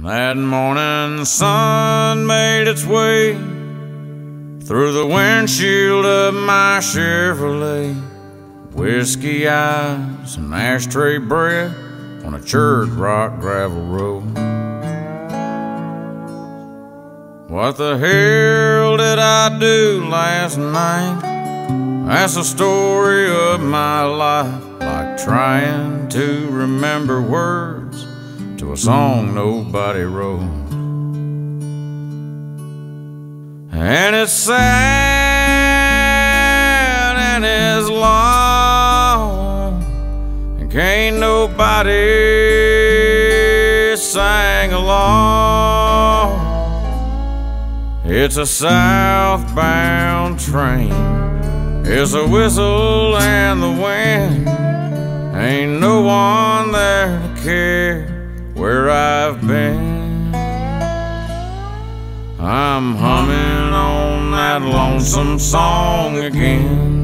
That morning the sun made its way through the windshield of my Chevrolet. Whiskey eyes and ashtray breath on a church rock gravel road. What the hell did I do last night? That's the story of my life, like trying to remember words to a song nobody wrote. And it's sad and it's long, and can't nobody sing along. It's a southbound train, it's a whistle and the wind. Ain't no one there to care where I've been. I'm humming on that lonesome song again.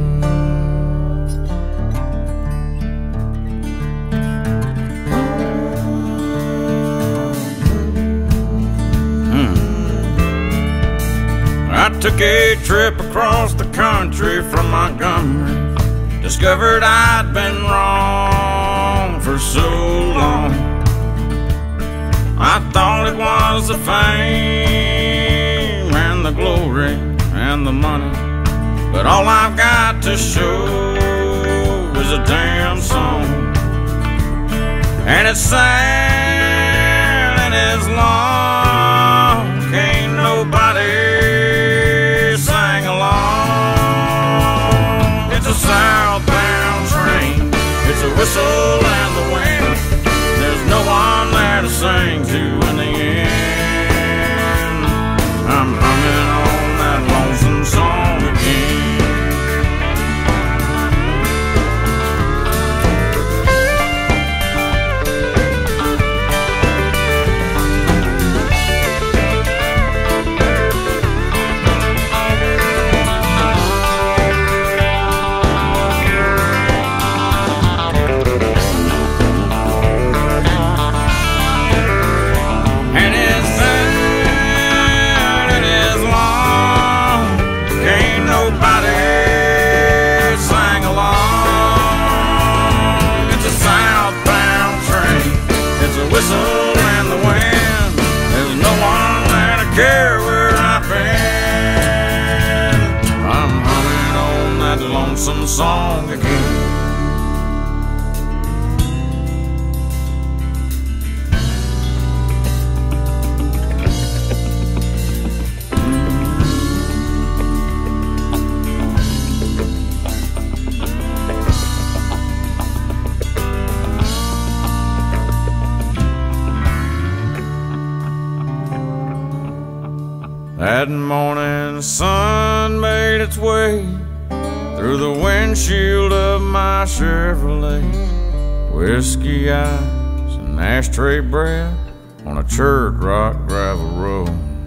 I took a trip across the country from Montgomery. Discovered I'd been wrong for so long. I thought it was the fame and the glory and the money, but all I've got to show is a damn song. And it's sad and it's long, can't nobody sing along. It's a southbound train, it's a whistle and the wind. There's no one there to sing to in the end. I'm humming on that lonesome song again. Whistle and the wind, there's no one there to care where I've been. I'm humming on that lonesome song again. That morning the sun made its way through the windshield of my Chevrolet. Whiskey eyes and ashtray breath on a church rock gravel road.